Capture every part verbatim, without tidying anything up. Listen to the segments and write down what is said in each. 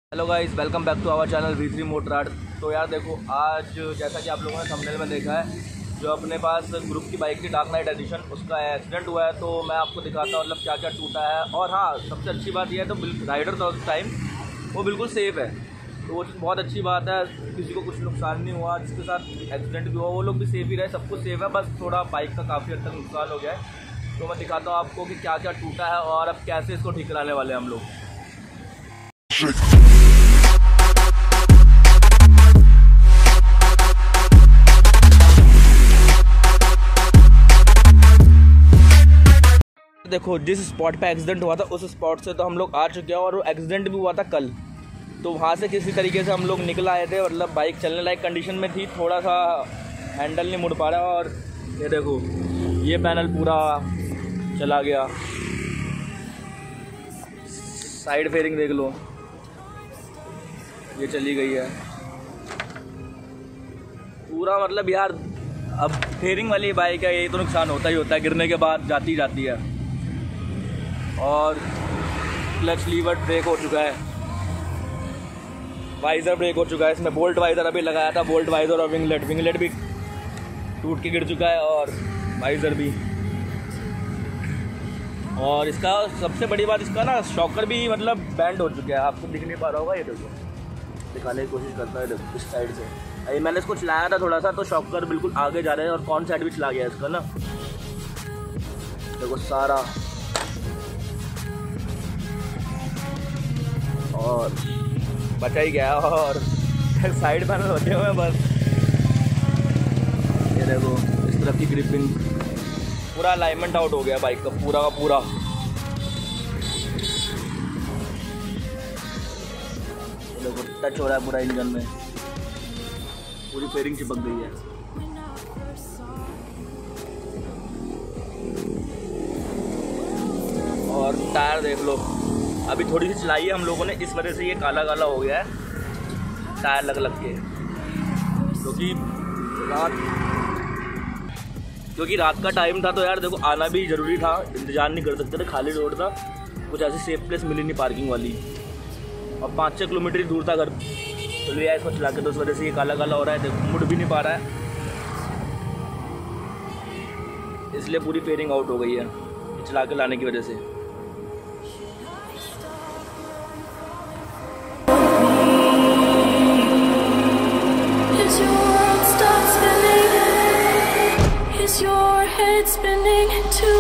Hello guys, welcome back to our channel V three Motorrad. तो यार देखो, आज जैसा कि आप लोगों ने थंबनेल में देखा है, जो अपने पास ग्रुप की बाइक थी डार्क नाइट एडिशन, उसका एक्सीडेंट हुआ है। तो मैं आपको दिखाता हूँ मतलब क्या क्या टूटा है। और हाँ, सबसे अच्छी बात यह है तो राइडर था उस टाइम, वो बिल्कुल सेफ़ है। तो वो चीज़ बहुत अच्छी बात है, किसी को कुछ नुकसान नहीं हुआ। जिसके साथ एक्सीडेंट भी हुआ वो लोग भी सेफ़ ही रहे, सब कुछ सेफ़ है। बस थोड़ा बाइक का काफ़ी हद तक नुकसान हो गया है। तो मैं दिखाता हूँ आपको कि क्या क्या टूटा है और अब कैसे इसको ठीक कराने वाले हैं हम लोग। देखो, जिस स्पॉट पे एक्सीडेंट हुआ था उस स्पॉट से तो हम लोग आ चुके हैं, और वो एक्सीडेंट भी हुआ था कल। तो वहाँ से किसी तरीके से हम लोग निकल आए थे, मतलब बाइक चलने लायक कंडीशन में थी, थोड़ा सा हैंडल नहीं मुड़ पा रहा। और ये देखो, ये पैनल पूरा चला गया। साइड फेयरिंग देख लो, ये चली गई है पूरा। मतलब यार, अब फेयरिंग वाली बाइक है, ये तो नुकसान होता ही होता है, गिरने के बाद जाती जाती है। और क्लच लीवर ब्रेक हो चुका है, वाइज़र ब्रेक हो चुका है। इसमें बोल्ट वाइज़र अभी लगाया था, बोल्ट वाइज़र और विंगलेट विंगलेट भी टूट के गिर चुका है, और वाइज़र भी। और इसका सबसे बड़ी बात, इसका ना शॉकर भी मतलब बैंड हो चुका है। आपको दिख नहीं पा रहा होगा, ये देखो, दिखाने की कोशिश करता है। देखो इस साइड से, अभी मैंने इसको चलाया था थोड़ा सा, तो शॉकर बिल्कुल आगे जा रहे हैं, और कौन साइड भी चला गया इसका ना, देखो सारा। और बचा ही गया, और साइड पैनल होते हुए बस। ये देखो, इस तरफ की ग्रिपिंग, पूरा अलाइनमेंट आउट हो गया बाइक का पूरा का पूरा। देखो टच हो रहा है पूरा इंजन में, पूरी फेयरिंग चिपक गई है। और टायर देख लो, अभी थोड़ी सी चलाई है हम लोगों ने, इस वजह से ये काला काला हो गया है टायर लग लग के। क्योंकि रात क्योंकि रात का टाइम था, तो यार देखो आना भी ज़रूरी था, इंतजार नहीं कर सकते थे, खाली रोड था, कुछ ऐसी सेफ प्लेस मिली नहीं पार्किंग वाली, और पाँच छः किलोमीटर ही दूर था घर। तो लिया इसको चला के, तो उस वजह से ये काला काला हो रहा है। देखो, मुड़ भी नहीं पा रहा है, इसलिए पूरी फेयरिंग आउट हो गई है चला के लाने की वजह से। Your head spinning too.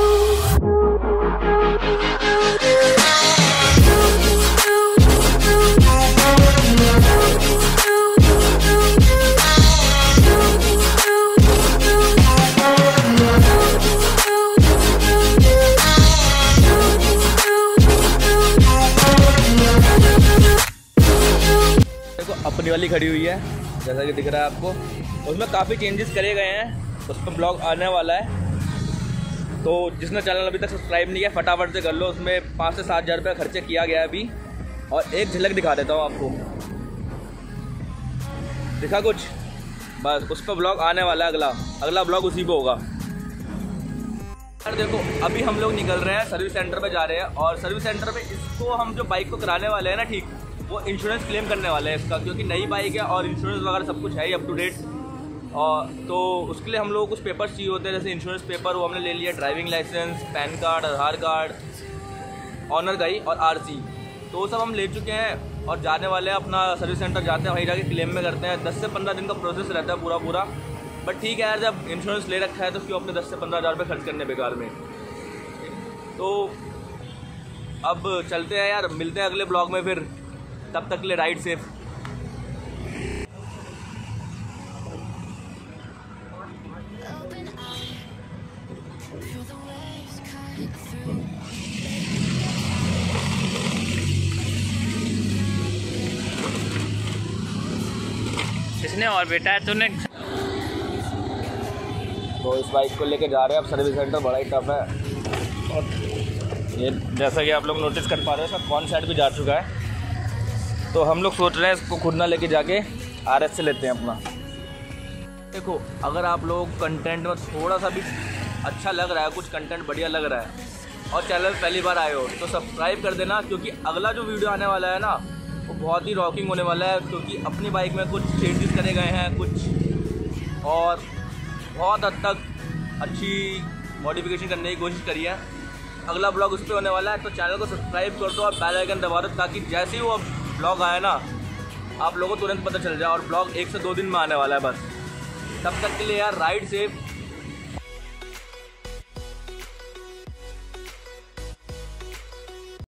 देखो अपनी वाली खड़ी हुई है, जैसा कि दिख रहा है आपको। उसमें काफ़ी चेंजेस करे गए हैं, उस पर ब्लॉग आने वाला है। तो जिसने चैनल अभी तक सब्सक्राइब नहीं किया, फटाफट से कर लो। उसमें पाँच से सात हज़ार रुपये खर्चे किया गया है अभी। और एक झलक दिखा देता हूँ आपको, दिखा कुछ, बस उस पर ब्लॉग आने वाला है। अगला अगला ब्लॉग उसी पे होगा। यार देखो, अभी हम लोग निकल रहे हैं, सर्विस सेंटर पे जा रहे हैं। और सर्विस सेंटर पे इसको हम जो बाइक को कराने वाले हैं ना, ठीक, वो इंश्योरेंस क्लेम करने वाले हैं इसका, क्योंकि नई बाइक है और इंश्योरेंस वगैरह सब कुछ है ही अप टू डेट। और तो उसके लिए हम लोगों को कुछ पेपर्स चाहिए होते हैं, जैसे इंश्योरेंस पेपर, वो हमने ले लिया, driving licence, PAN card, Aadhaar card, owner गाई और आरसी, तो वो सब हम ले चुके हैं। और जाने वाले हैं अपना सर्विस सेंटर, जाते हैं वहीं जाके क्लेम में करते हैं। दस से पंद्रह दिन का प्रोसेस रहता है पूरा पूरा, बट ठीक है यार, जब इंश्योरेंस ले रखा है तो क्यों अपने दस से पंद्रह हज़ार रुपये खर्च करने बेकार में। तो अब चलते हैं यार, मिलते हैं अगले ब्लॉग में फिर, तब तक के लिए राइड सेफ। इसने और बेटा तूने। तो इस बाइक को लेके जा रहे हैं अब सर्विस सेंटर, बड़ा ही टफ है। और ये जैसा कि आप लोग नोटिस कर पा रहे हैं, इसका कौन साइड भी जा चुका है। तो हम लोग सोच रहे हैं इसको खुद ना लेके जाके आर एस से लेते हैं अपना। देखो, अगर आप लोग कंटेंट में थोड़ा सा भी अच्छा लग रहा है, कुछ कंटेंट बढ़िया लग रहा है, और चैनल पहली बार आए हो तो सब्सक्राइब कर देना, क्योंकि अगला जो वीडियो आने वाला है ना, वो बहुत ही रॉकिंग होने वाला है, क्योंकि अपनी बाइक में कुछ चेंजेस करे गए हैं कुछ, और बहुत हद तक अच्छी मॉडिफिकेशन करने की कोशिश करी है। अगला ब्लॉग उस पर होने वाला है, तो चैनल को सब्सक्राइब कर दो और बेल आइकन दबा दो, ताकि जैसे ही वो ब्लॉग आए ना आप लोगों को तुरंत पता चल जाए। और ब्लॉग एक से दो दिन में आने वाला है बस। तब तक के लिए यार राइड सेफ,